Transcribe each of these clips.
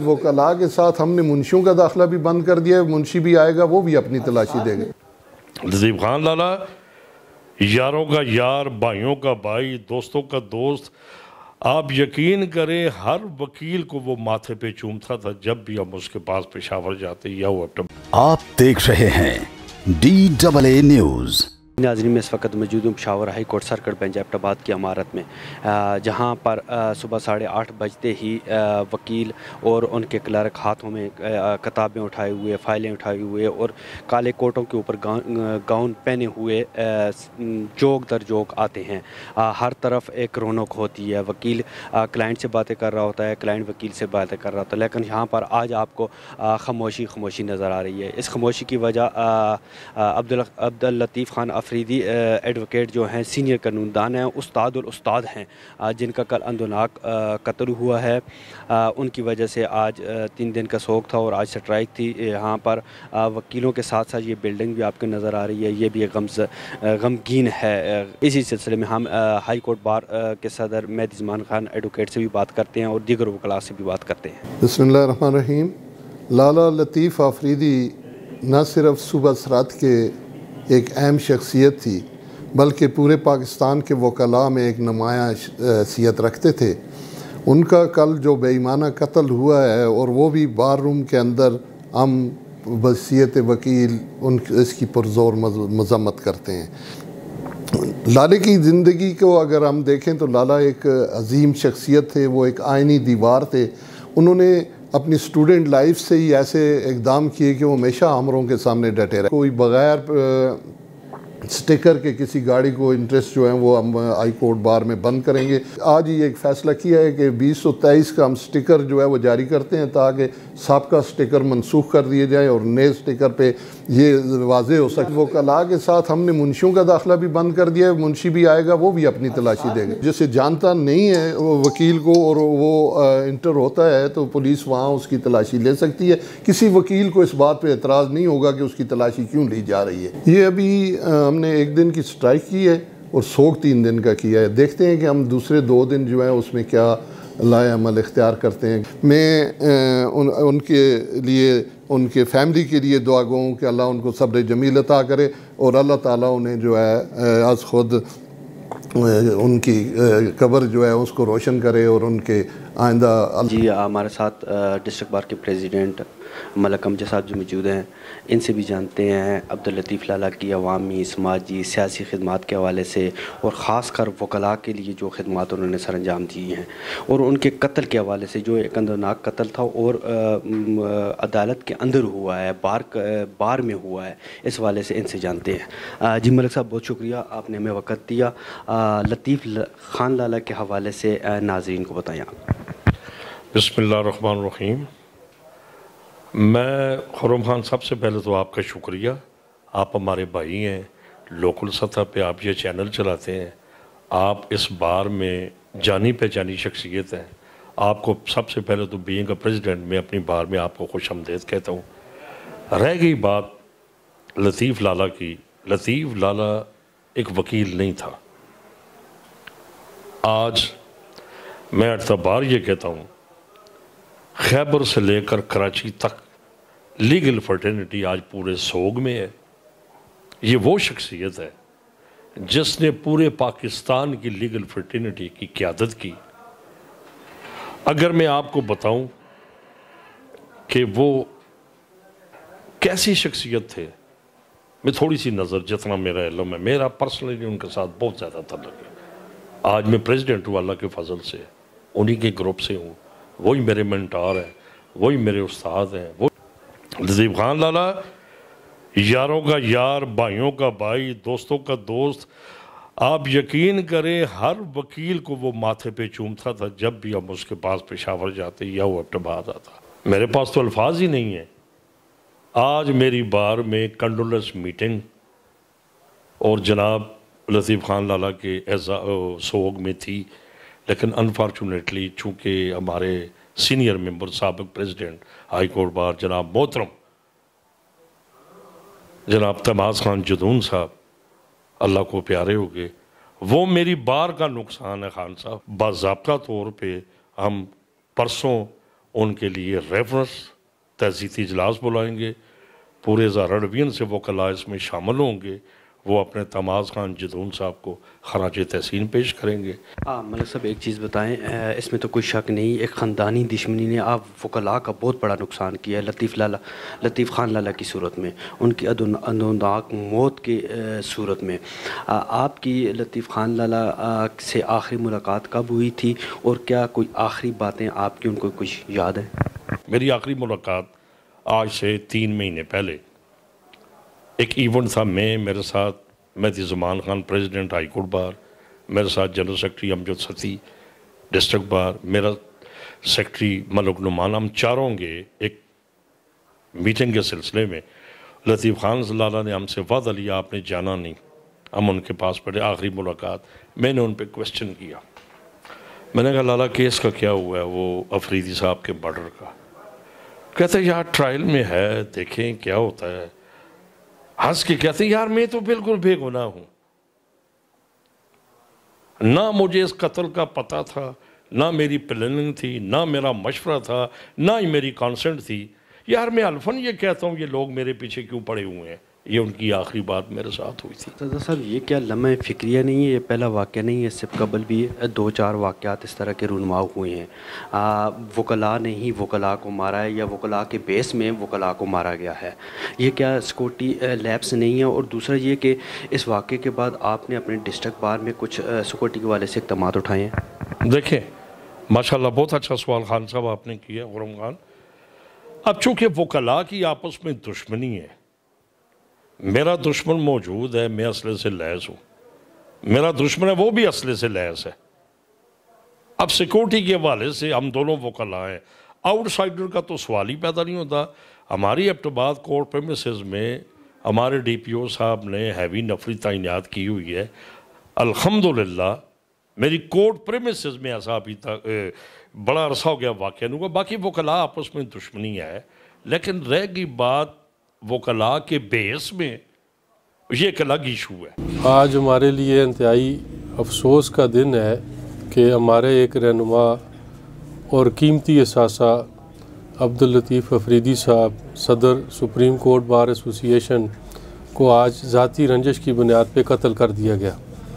وکلاء کے ساتھ ہم نے منشیوں کا داخلہ بھی بند کر دیا ہے، منشی بھی آئے گا وہ بھی اپنی تلاشی دے گا۔ لطیف خان لالا یاروں کا یار، بھائیوں کا بھائی، دوستوں کا دوست۔ آپ یقین کریں ہر وکیل کو وہ ماتھے پہ چومتا تھا جب بھی ہم اس کے پاس پشاور جاتے یا وہ آپ دیکھ رہے ہیں DAA نیوز۔ ناظرین، میں اس وقت موجود ہوں Peshawar high court circuit bench Abbottabad کی عمارت میں، جہاں پر صبح 8:30 بجتے ہی وکیل اور ان کے کلرک ہاتھوں میں کتابیں اٹھائے ہوئے، فائلیں اٹھائے ہوئے اور کالے کوٹوں کے اوپر گاؤن پہنے ہوئے جوک در جوک آتے ہیں۔ ہر طرف ایک رونق ہوتی ہے، وکیل کلائنٹ سے باتیں کر رہا ہوتا ہے، کلائنٹ وکیل سے باتیں کر رہا ہوتا ہے، لیکن یہاں پر آج آپ کو خاموشی نظر آ رہی ہے۔ اس خاموشی کی وجہ عبداللطیف خان افریدی ایڈوکیٹ جو ہیں، سینئر قانون دان ہیں، استاد الاستاد ہیں، جن کا کل اندوناک قتل ہوا ہے۔ ان کی وجہ سے آج 3 دن کا سوگ تھا اور آج سٹرائک تھی یہاں پر۔ وکیلوں کے ساتھ ساتھ یہ بلڈنگ بھی آپ کو نظر آ رہی ہے، یہ بھی غمگین ہے۔ اسی سلسلے میں ہم ہائی کورٹ بار کے صدر مہدی زمان خان ایڈوکیٹ سے بھی بات کرتے ہیں اور دیگر وکلاء سے بھی بات کرتے ہیں۔ بسم اللہ الرحمن الرحیم۔ لالا لطیف افریدی نہ صرف صوبہ سرحد کے ایک اہم شخصیت تھی بلکہ پورے پاکستان کے وکلاء میں ایک نمایاں حیثیت رکھتے تھے۔ ان کا کل جو بے ایمانہ قتل ہوا ہے اور وہ بھی بار روم کے اندر، ہم بحیثیت وکیل اس کی پرزور مذمت کرتے ہیں۔ لالے کی زندگی کو اگر ہم دیکھیں تو لالا ایک عظیم شخصیت تھے، وہ ایک آئینی دیوار تھے۔ انہوں نے اپنی اسٹوڈنٹ لائف سے ہی ایسے اقدام کیے کہ وہ ہمیشہ آمروں کے سامنے ڈٹے رہے۔ کوئی بغیر سٹیکر کے کسی گاڑی کو انٹرسٹ جو ہیں وہ ہم ہائی کورٹ بار میں بند کریں گے۔ آج ہی ایک فیصلہ کیا ہے کہ 2023 کا ہم سٹیکر جو ہے وہ جاری کرتے ہیں تاکہ سابقہ سٹیکر منسوخ کر دیے جائیں اور نئے سٹیکر پہ یہ واضح ہو سکے۔ وکلاء کے ساتھ ہم نے منشیوں کا داخلہ بھی بند کر دیا ہے، منشی بھی آئے گا وہ بھی اپنی تلاشی دے گا۔ جسے جانتا نہیں ہے وکیل کو اور وہ انٹر ہوتا ہے تو پولیس وہاں اس کی تلاشی لے سکتی ہے۔ کسی وکیل کو اس بات پہ اعتراض نہیں ہوگا کہ اس کی تلاشی کیوں لی جا رہی ہے۔ یہ ابھی ہم نے 1 دن کی سٹرائک کی ہے اور سوگ 3 دن کا کیا ہے۔ دیکھتے ہیں کہ ہم دوسرے 2 دن جو ہیں اس میں کیا لائے عمل اختیار کرتے ہیں۔ میں ان کے لیے، ان کے فیملی کے لیے دعا گو ہوں کہ اللہ ان کو صبر جمیل عطا کرے اور اللہ تعالیٰ انہیں جو ہے از خود ان کی قبر جو ہے اس کو روشن کرے اور ان کے آئندہ۔ جی، ہمارے ساتھ ڈسٹرکٹ بار کے پریزیڈنٹ ملک امجد صاحب جو موجود ہیں، ان سے بھی جانتے ہیں عبداللطیف لالا کی عوامی، سماجی، سیاسی خدمات کے حوالے سے اور خاص کر وکلاء کے لیے جو خدمات انہوں نے سر انجام دی ہیں اور ان کے قتل کے حوالے سے جو ایک اندوناک قتل تھا اور عدالت کے اندر ہوا ہے، بار میں ہوا ہے، اس حوالے سے ان سے جانتے ہیں۔ جی ملک صاحب، بہت شکریہ، آپ نے ہمیں وقت دیا۔ لطیف خان لالا کے حوالے سے ناظرین کو بتائیں آپ۔ بسم اللہ الرحمن الرحیم۔ میں خرم خان، سب سے پہلے تو آپ کا شکریہ۔ آپ ہمارے بھائی ہیں، لوکل سطح پہ آپ یہ چینل چلاتے ہیں، آپ اس بار میں جانی پہچانی شخصیت ہیں۔ آپ کو سب سے پہلے تو بینگ اے پریزیڈنٹ میں اپنی بار میں آپ کو خوش آمدید کہتا ہوں۔ رہ گئی بات لطیف لالا کی، لطیف لالا ایک وکیل نہیں تھا۔ آج میں اعتبار یہ کہتا ہوں، خیبر سے لے کر کراچی تک لیگل فرٹرنیٹی آج پورے سوگ میں ہے۔ یہ وہ شخصیت ہے جس نے پورے پاکستان کی لیگل فرٹرنیٹی کی قیادت کی۔ اگر میں آپ کو بتاؤں کہ وہ کیسی شخصیت تھے، میں تھوڑی سی نظر جتنا میرا علم ہے، میرا پرسنلی ان کے ساتھ بہت زیادہ تعلق ہے۔ آج میں پریزیڈنٹ ہوں اللہ کے فضل سے، انہی کے گروپ سے ہوں، وہی میرے منٹار ہیں، وہی میرے استاد ہیں۔ وہ لطیف خان لالا یاروں کا یار، بھائیوں کا بھائی، دوستوں کا دوست۔ آپ یقین کریں ہر وکیل کو وہ ماتھے پہ چومتا تھا جب بھی ہم اس کے پاس پشاور جاتے یا وہ ایبٹ آباد آتا۔ میرے پاس تو الفاظ ہی نہیں ہیں۔ آج میری بار میں کنڈولنس میٹنگ اور جناب لطیف خان لالا کے سوگ میں تھی، لیکن انفارچونیٹلی چونکہ ہمارے سینئر ممبر سابق پریزیڈنٹ ہائی کورٹ بار جناب محترم جناب تماز خان جدون صاحب اللہ کو پیارے ہو گئے، وہ میری بار کا نقصان ہے۔ خان صاحب، باضابطہ طور پہ ہم پرسوں ان کے لیے ریفرنس تحصیلی اجلاس بلائیں گے، پورے 1000 ڈویژن سے وکلاء اس میں شامل ہوں گے، وہ اپنے تماز خان جدون صاحب کو خراج تحسین پیش کریں گے۔ ملک صاحب ایک چیز بتائیں، اس میں تو کوئی شک نہیں، ایک خاندانی دشمنی نے آپ وکلاء کا بہت بڑا نقصان کیا ہے لطیف خان لالا کی صورت میں، ان کی ادوناک موت کی صورت میں۔ آپ کی لطیف خان لالا سے آخری ملاقات کب ہوئی تھی، اور کیا کوئی آخری باتیں آپ کی ان کو کچھ یاد ہیں؟ میری آخری ملاقات آج سے 3 مہینے پہلے ایک ایونٹ تھا، میرے ساتھ Mehdi Zaman Khan president high court bar, میرے ساتھ general secretary Amjad Satti district bar, میرا سیکرٹری ملک نعمان، ہم چاروں گے ایک میٹنگ کے سلسلے میں۔ لطیف خان لالا نے ہم سے وعدہ لیا آپ نے جانا نہیں، ہم ان کے پاس پڑے۔ آخری ملاقات میں نے ان پہ کویسچن کیا، میں نے کہا لالا کیس کا کیا ہوا ہے وہ افریدی صاحب کے مرڈر کا؟ کہتے ہیں یار ٹرائل میں ہے، دیکھیں کیا ہوتا ہے۔ ہنس کے کہتے ہیں یار میں تو بالکل بے گناہ ہوں، نہ مجھے اس قتل کا پتہ تھا، نہ میری پلاننگ تھی، نہ میرا مشورہ تھا، نہ ہی میری کانسنٹ تھی، یار میں الفن یہ کہتا ہوں یہ لوگ میرے پیچھے کیوں پڑے ہوئے ہیں۔ یہ ان کی آخری بات میرے ساتھ ہوئی تھی۔ صدر صاحب یہ کیا لمحہ فکریہ نہیں ہے، یہ پہلا واقعہ نہیں ہے، اس سے قبل بھی 2-4 واقعات اس طرح کے رونما ہوئے ہیں، وکلاء نے ہی وکلاء کو مارا ہے، یا وکلاء کے بیس میں وکلاء کو مارا گیا ہے، یہ کیا سیکورٹی لیپس نہیں ہے؟ اور دوسرا یہ کہ اس واقعے کے بعد آپ نے اپنے ڈسٹرکٹ بار میں کچھ سیکورٹی کے والے سے اقدامات اٹھائے ہیں؟ دیکھیں ماشاءاللہ بہت اچھا سوال خان صاحب آپ نے کیا غرم خان۔ اب چونکہ وکلاء کی آپس میں دشمنی ہے، میرا دشمن موجود ہے، میں اسلحے سے لیس ہوں، میرا دشمن ہے وہ بھی اسلحے سے لیس ہے۔ اب سیکورٹی کے حوالے سے ہم دونوں وکلاء ہیں، آؤٹ سائڈر کا تو سوال ہی پیدا نہیں ہوتا۔ ہماری ایبٹباد کورٹ پریمیسز میں ہمارے ڈی پی او صاحب نے ہیوی نفری تعینات کی ہوئی ہے، الحمدللہ میری کورٹ پریمیسز میں ایسا ابھی تک بڑا عرصہ ہو گیا واقعہ نہیں ہوا۔ باقی وکلاء آپس میں دشمنی ہے، لیکن رہ گئی بات وکلاء کے بیس میں، یہ ایک الگ ایشو ہے۔ آج ہمارے لیے انتہائی افسوس کا دن ہے کہ ہمارے ایک رہنما اور قیمتی اثاثہ عبداللطیف افریدی صاحب صدر سپریم کورٹ بار ایسوسی ایشن کو آج ذاتی رنجش کی بنیاد پہ قتل کر دیا گیا۔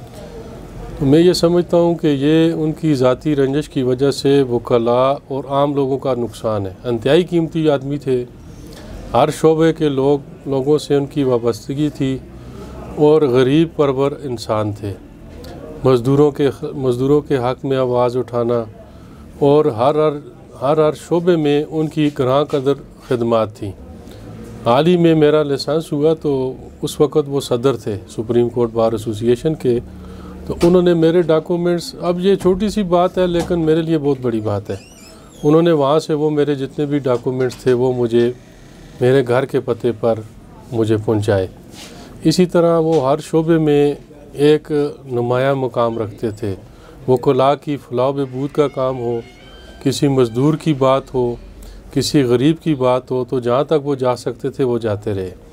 تو میں یہ سمجھتا ہوں کہ یہ ان کی ذاتی رنجش کی وجہ سے وکلاء اور عام لوگوں کا نقصان ہے۔ انتہائی قیمتی آدمی تھے، ہر شعبے کے لوگوں سے ان کی وابستگی تھی، اور غریب پرور انسان تھے۔ مزدوروں کے حق میں آواز اٹھانا، اور ہر شعبے میں ان کی گراں قدر خدمات تھیں۔ حال ہی میں میرا لائسنس ہوا تو اس وقت وہ صدر تھے سپریم کورٹ بار ایسوسی ایشن کے، تو انہوں نے میرے ڈاکومنٹس، اب یہ چھوٹی سی بات ہے لیکن میرے لیے بہت بڑی بات ہے، انہوں نے وہاں سے وہ میرے جتنے بھی ڈاکومنٹس تھے وہ مجھے میرے گھر کے پتے پر مجھے پہنچائے۔ اسی طرح وہ ہر شعبے میں ایک نمایاں مقام رکھتے تھے، وکلاء کی فلاح و بہبود کا کام ہو، کسی مزدور کی بات ہو، کسی غریب کی بات ہو، تو جہاں تک وہ جا سکتے تھے وہ جاتے رہے۔